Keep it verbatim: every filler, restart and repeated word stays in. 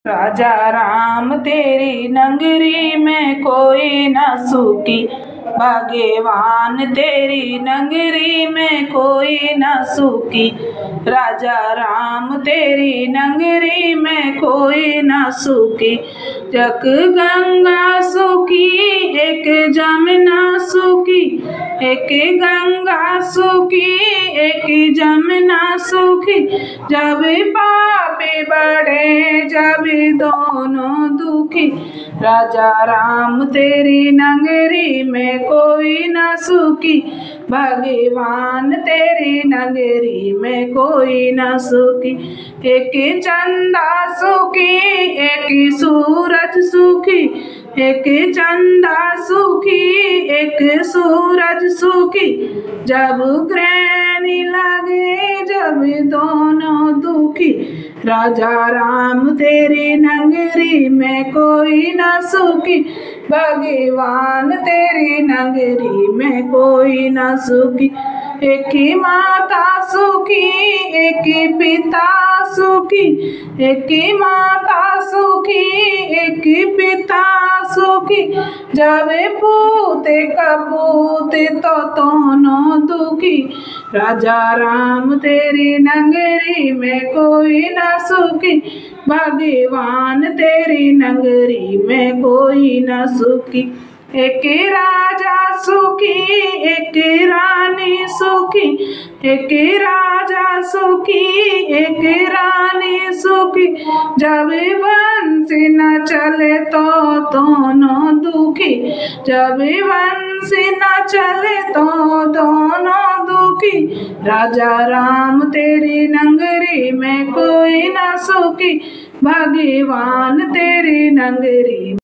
राजा राम तेरी नगरी में कोई न सुखी, भाग्यवान तेरी नगरी में कोई न सुखी। राजा राम तेरी नगरी में कोई न सुखी। जग गंगा सुखी एक जमुना सुखी, एक गंगा सुखी एक जमुना सुखी। जब पापी बढ़े जब दोनों दुखी। राजा राम तेरी नगरी में कोई न सुखी, भगवान तेरी नगरी में कोई न सुखी। एक चंदा सुखी एक सूरज सुखी, एक चंदा सुखी एक सूरज सुखी। जब ग्रहण लगे जब दोनों दुखी। राजा राम तेरी नगरी में कोई न सुखी, भगवान तेरी नगरी में कोई न सुखी। एक ही माता सुखी एक ही पिता सुखी, एक ही माता सुखी एक ही पिता सुखी। जब पूते कपूत तो दोनों दुखी। राजा राम तेरी नगरी में कोई न सुखी, भगवान तेरी नगरी में कोई न सुखी। एक राजा सुखी एक रानी सुखी, एक राजा सुखी एक रानी सुखी। जब वंश न चले तो दोनों दुखी, जब वंश न चले तो दोनों दुखी। राजा राम तेरी नगरी में कोई न सुखी, भगवान तेरी नगरी